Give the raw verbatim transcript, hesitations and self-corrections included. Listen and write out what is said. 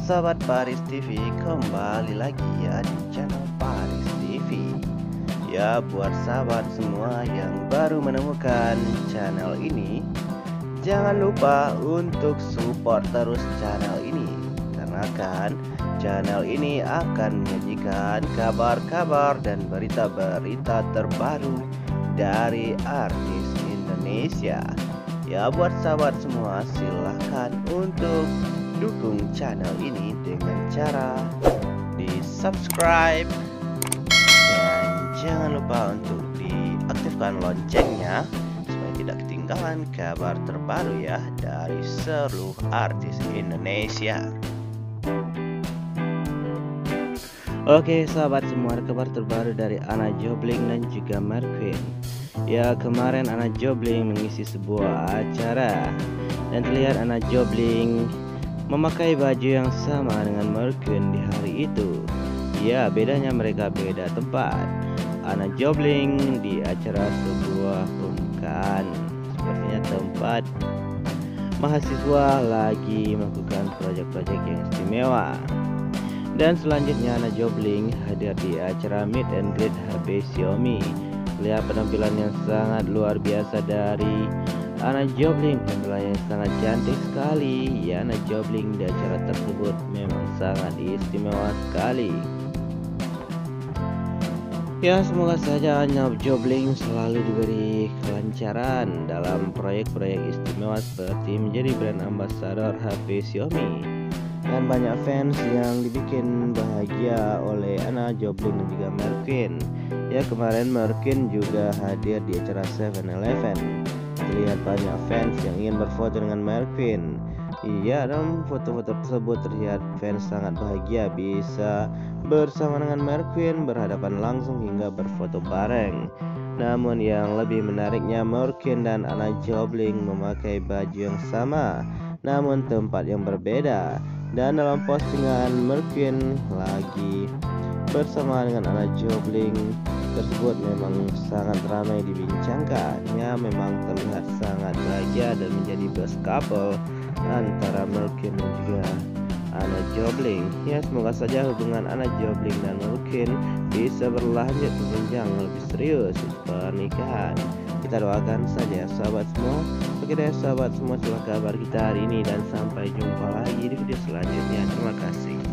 sahabat Paris T V, kembali lagi ya di channel Paris T V. Ya, buat sahabat semua yang baru menemukan channel ini, jangan lupa untuk support terus channel ini, karena kan channel ini akan menyajikan kabar-kabar dan berita-berita terbaru dari artis Indonesia. Ya, buat sahabat semua, silahkan untuk dukung channel ini dengan cara di subscribe dan jangan lupa untuk diaktifkan loncengnya supaya tidak ketinggalan kabar terbaru ya dari seluruh artis Indonesia. Oke sahabat semua, kabar terbaru dari Anna Jobling dan juga Merquin. Ya, kemarin Anna Jobling mengisi sebuah acara dan terlihat Anna Jobling memakai baju yang sama dengan Merquin di hari itu. Ya, bedanya mereka beda tempat. Anna Jobling di acara sebuah pembukaan, sepertinya tempat mahasiswa lagi melakukan proyek-proyek yang istimewa. Dan selanjutnya Anna Jobling hadir di acara Meet and Greet H P Xiaomi. Lihat penampilan yang sangat luar biasa dari Anna Jobling, penampilan yang sangat cantik sekali. Ya, Anna Jobling di acara tersebut memang sangat istimewa sekali. Ya, semoga saja Anna Jobling selalu diberi kelancaran dalam proyek-proyek istimewa seperti menjadi brand ambassador H P Xiaomi. Dan banyak fans yang dibikin bahagia oleh Anna Jobling dan juga Merquin. Ya, kemarin Merquin juga hadir di acara seven eleven. Terlihat banyak fans yang ingin berfoto dengan Merquin. Iya, dalam foto-foto tersebut terlihat fans sangat bahagia bisa bersama dengan Merquin, berhadapan langsung hingga berfoto bareng. Namun yang lebih menariknya, Merquin dan Anna Jobling memakai baju yang sama namun tempat yang berbeda. Dan dalam postingan Merquin lagi bersama dengan Anna Jobling tersebut memang sangat ramai dibincangkan. Ya, memang terlihat sangat bahagia dan menjadi best couple antara Merquin dan juga Anna Jobling. Ya, semoga saja hubungan Anna Jobling dan Merquin bisa berlanjut ke jenjang lebih serius pernikahan. Kita doakan saja sahabat semua. Oke deh sahabat semua, itulah kabar kita hari ini dan sampai jumpa lagi di video selanjutnya. Terima kasih.